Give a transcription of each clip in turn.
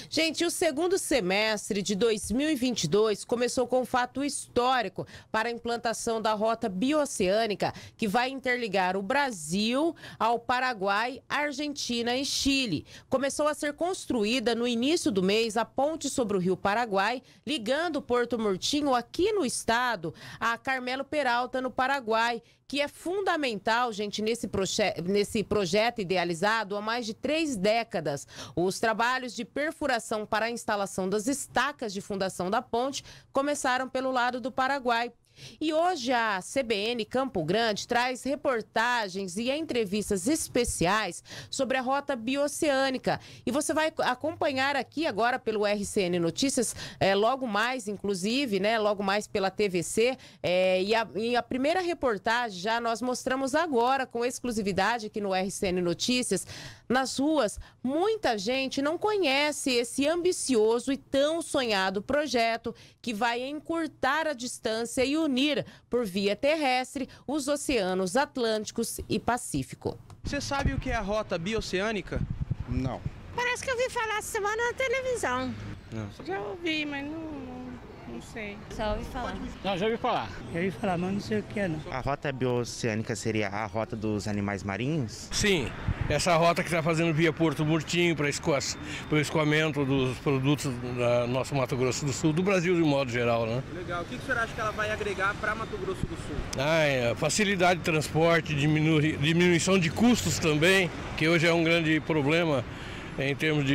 Gente, o segundo semestre de 2022 começou com um fato histórico para a implantação da rota bioceânica que vai interligar o Brasil ao Paraguai, Argentina e Chile. Começou a ser construída no início do mês a ponte sobre o Rio Paraguai, ligando Porto Murtinho, aqui no estado, a Carmelo Peralta, no Paraguai, que é fundamental, gente, nesse projeto idealizado há mais de 3 décadas. Os trabalhos de perfuração para a instalação das estacas de fundação da ponte começaram pelo lado do Paraguai. E hoje a CBN Campo Grande traz reportagens e entrevistas especiais sobre a rota bioceânica. E você vai acompanhar aqui agora pelo RCN Notícias, logo mais, inclusive, né? Logo mais pela TVC. E a primeira reportagem já nós mostramos agora com exclusividade aqui no RCN Notícias. Nas ruas, muita gente não conhece esse ambicioso e tão sonhado projeto que vai encurtar a distância e unir por via terrestre os oceanos Atlânticos e Pacífico. Você sabe o que é a rota bioceânica? Não. Parece que eu vi falar essa semana na televisão. Não. Já ouvi, mas não sei. Só ouvi falar. Não, já ouvi falar. Já ouvi falar, mas não sei o que é, não. A rota bioceânica seria a rota dos animais marinhos? Sim, essa rota que está fazendo via Porto Murtinho para o escoamento dos produtos do nosso Mato Grosso do Sul, do Brasil de modo geral, né? Legal. O que o senhor acha que ela vai agregar para Mato Grosso do Sul? Facilidade de transporte, diminuição de custos também, que hoje é um grande problema em termos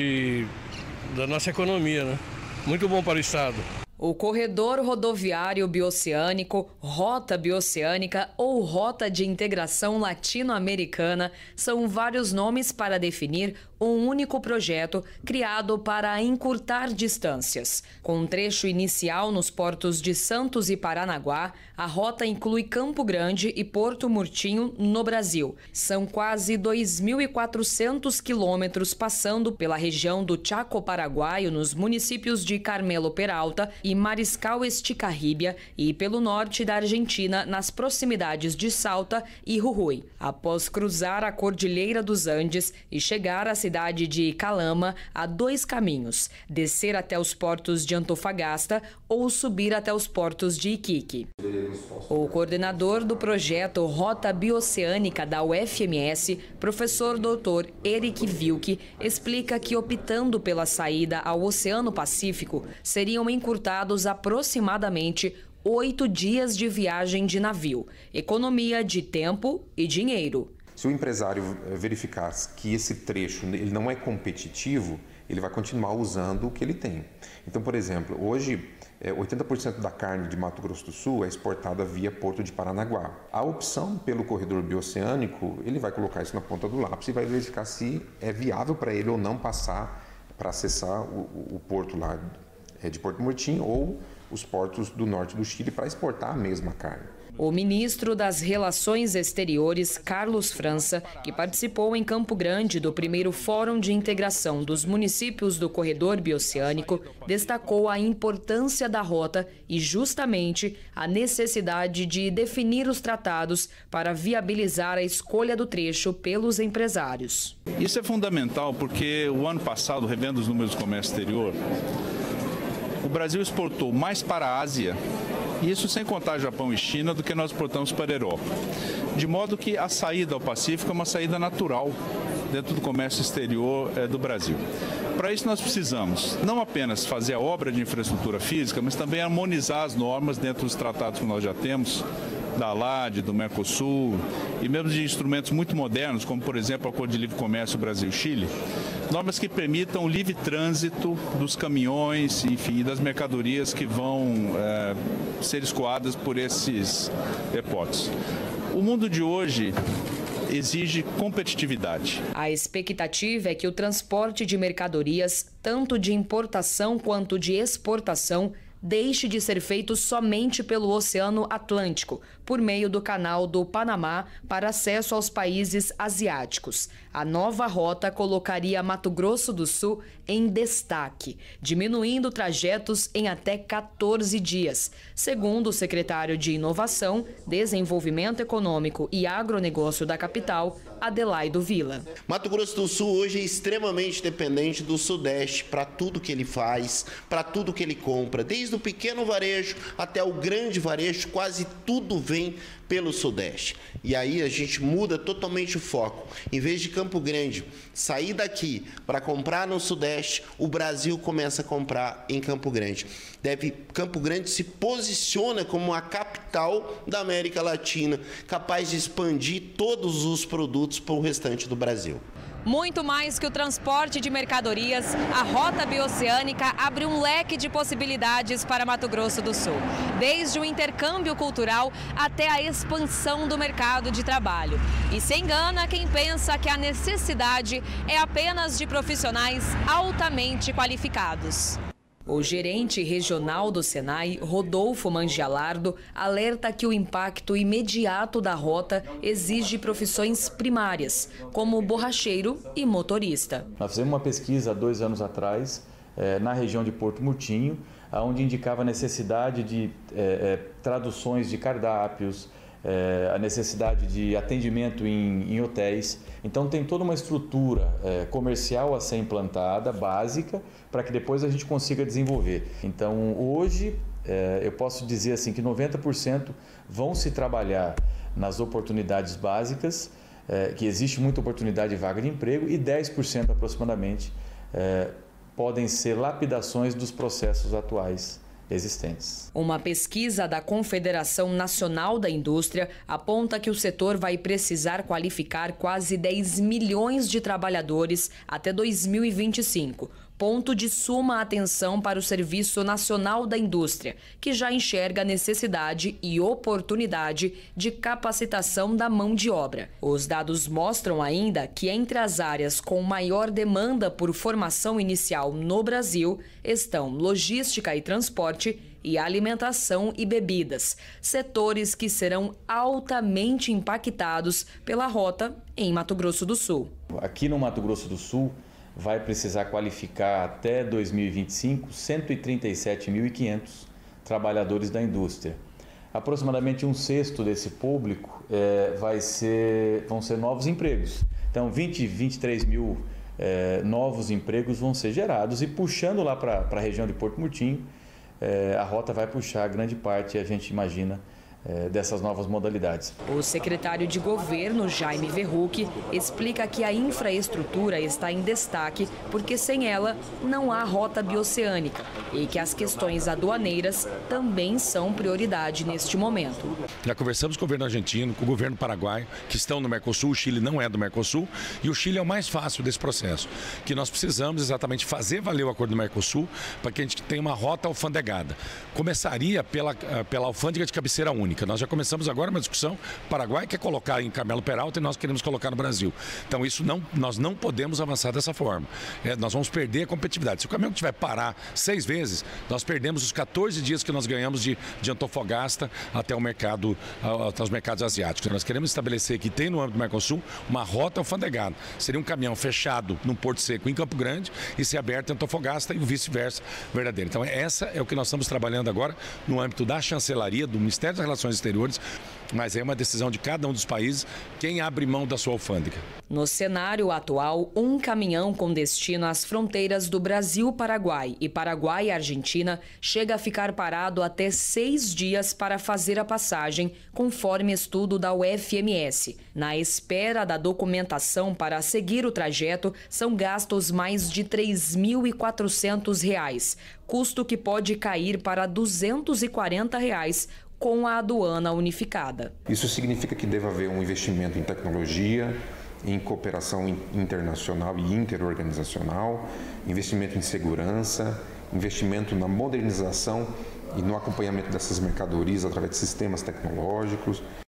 da nossa economia, né? Muito bom para o estado. O Corredor Rodoviário Bioceânico, Rota Bioceânica ou Rota de Integração Latino-Americana são vários nomes para definir um único projeto criado para encurtar distâncias. Com um trecho inicial nos portos de Santos e Paranaguá, a rota inclui Campo Grande e Porto Murtinho, no Brasil. São quase 2.400 quilômetros passando pela região do Chaco Paraguaio, nos municípios de Carmelo Peralta e Mariscal Esticarribia, e pelo norte da Argentina, nas proximidades de Salta e Jujuy. Após cruzar a Cordilheira dos Andes e chegar à cidade de Calama, há 2 caminhos: descer até os portos de Antofagasta ou subir até os portos de Iquique. O coordenador do projeto Rota Bioceânica da UFMS, professor Dr. Eric Wilke, explica que, optando pela saída ao Oceano Pacífico, seriam encurtados aproximadamente 8 dias de viagem de navio, economia de tempo e dinheiro. Se o empresário verificar que esse trecho ele não é competitivo, ele vai continuar usando o que ele tem. Então, por exemplo, hoje 80% da carne de Mato Grosso do Sul é exportada via Porto de Paranaguá. A opção pelo corredor bioceânico, ele vai colocar isso na ponta do lápis e vai verificar se é viável para ele ou não passar para acessar o porto lá de Porto Murtinho ou os portos do norte do Chile para exportar a mesma carne. O ministro das Relações Exteriores, Carlos França, que participou em Campo Grande do primeiro Fórum de Integração dos Municípios do Corredor Bioceânico, destacou a importância da rota e justamente a necessidade de definir os tratados para viabilizar a escolha do trecho pelos empresários. Isso é fundamental porque o ano passado, revendo os números do comércio exterior, o Brasil exportou mais para a Ásia, e isso sem contar Japão e China, do que nós exportamos para a Europa. De modo que a saída ao Pacífico é uma saída natural dentro do comércio exterior do Brasil. Para isso nós precisamos não apenas fazer a obra de infraestrutura física, mas também harmonizar as normas dentro dos tratados que nós já temos, da ALAD, do Mercosul e mesmo de instrumentos muito modernos, como por exemplo o Acordo de Livre Comércio Brasil-Chile, normas que permitam o livre trânsito dos caminhões, enfim, das mercadorias que vão ser escoadas por esses portos. O mundo de hoje exige competitividade. A expectativa é que o transporte de mercadorias, tanto de importação quanto de exportação, deixe de ser feito somente pelo Oceano Atlântico, por meio do Canal do Panamá para acesso aos países asiáticos. A nova rota colocaria Mato Grosso do Sul em destaque, diminuindo trajetos em até 14 dias, segundo o secretário de Inovação, Desenvolvimento Econômico e Agronegócio da capital, Adelaido Villa. Mato Grosso do Sul hoje é extremamente dependente do Sudeste para tudo que ele faz, para tudo que ele compra. Desde o pequeno varejo até o grande varejo, quase tudo vem pelo Sudeste. E aí a gente muda totalmente o foco. Em vez de Campo Grande sair daqui para comprar no Sudeste, o Brasil começa a comprar em Campo Grande. Campo Grande se posiciona como a capital da América Latina, capaz de expandir todos os produtos para o restante do Brasil. Muito mais que o transporte de mercadorias, a Rota Bioceânica abre um leque de possibilidades para Mato Grosso do Sul, desde o intercâmbio cultural até a expansão do mercado de trabalho. E se engana quem pensa que a necessidade é apenas de profissionais altamente qualificados. O gerente regional do Senai, Rodolfo Mangialardo, alerta que o impacto imediato da rota exige profissões primárias, como borracheiro e motorista. Nós fizemos uma pesquisa há 2 anos atrás, na região de Porto Murtinho, onde indicava a necessidade de traduções de cardápios, a necessidade de atendimento em hotéis. Então tem toda uma estrutura comercial a ser implantada, básica, para que depois a gente consiga desenvolver. Então hoje eu posso dizer assim que 90% vão se trabalhar nas oportunidades básicas, que existe muita oportunidade de vaga de emprego, e 10% aproximadamente podem ser lapidações dos processos atuais existentes. Uma pesquisa da Confederação Nacional da Indústria aponta que o setor vai precisar qualificar quase 10 milhões de trabalhadores até 2025. Ponto de suma atenção para o Serviço Nacional da Indústria, que já enxerga a necessidade e oportunidade de capacitação da mão de obra. Os dados mostram ainda que entre as áreas com maior demanda por formação inicial no Brasil estão logística e transporte e alimentação e bebidas, setores que serão altamente impactados pela rota em Mato Grosso do Sul. Aqui no Mato Grosso do Sul, vai precisar qualificar até 2025 137.500 trabalhadores da indústria. Aproximadamente 1/6 desse público vão ser novos empregos. Então 23 mil novos empregos vão ser gerados, e puxando lá para a região de Porto Murtinho, a rota vai puxar grande parte, a gente imagina, dessas novas modalidades. O secretário de Governo, Jaime Verruc, explica que a infraestrutura está em destaque porque sem ela não há rota bioceânica e que as questões aduaneiras também são prioridade neste momento. Já conversamos com o governo argentino, com o governo paraguaio, que estão no Mercosul. O Chile não é do Mercosul e o Chile é o mais fácil desse processo, que nós precisamos exatamente fazer valer o acordo do Mercosul para que a gente tenha uma rota alfandegada. Começaria pela alfândega de cabeceira única. Nós já começamos agora uma discussão. O Paraguai quer colocar em Carmelo Peralta e nós queremos colocar no Brasil. Então nós não podemos avançar dessa forma. Nós vamos perder a competitividade. Se o caminhão tiver parar 6 vezes, nós perdemos os 14 dias que nós ganhamos de Antofagasta até os mercados asiáticos. Nós queremos estabelecer que tem no âmbito do Mercosul uma rota alfandegada. Seria um caminhão fechado num Porto Seco em Campo Grande e ser aberto em Antofagasta, e o vice-versa verdadeiro. Então essa é o que nós estamos trabalhando agora no âmbito da chancelaria, do Ministério das Relações Exteriores, mas é uma decisão de cada um dos países quem abre mão da sua alfândega. No cenário atual, um caminhão com destino às fronteiras do Brasil-Paraguai e Paraguai-Argentina chega a ficar parado até 6 dias para fazer a passagem, conforme estudo da UFMS. Na espera da documentação para seguir o trajeto, são gastos mais de R$ 3.400, custo que pode cair para R$ 240 com a aduana unificada. Isso significa que deve haver um investimento em tecnologia, em cooperação internacional e interorganizacional, investimento em segurança, investimento na modernização e no acompanhamento dessas mercadorias através de sistemas tecnológicos.